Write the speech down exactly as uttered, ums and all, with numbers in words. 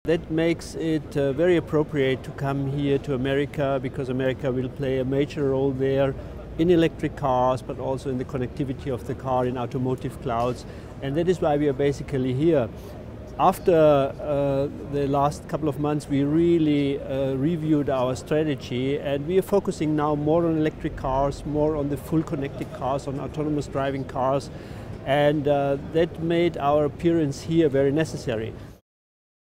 That makes it uh, very appropriate to come here to America, because America will play a major role there in electric cars, but also in the connectivity of the car in automotive clouds. And that is why we are basically here. After uh, the last couple of months, we really uh, reviewed our strategy, and we are focusing now more on electric cars, more on the full connected cars, on autonomous driving cars, and uh, that made our appearance here very necessary.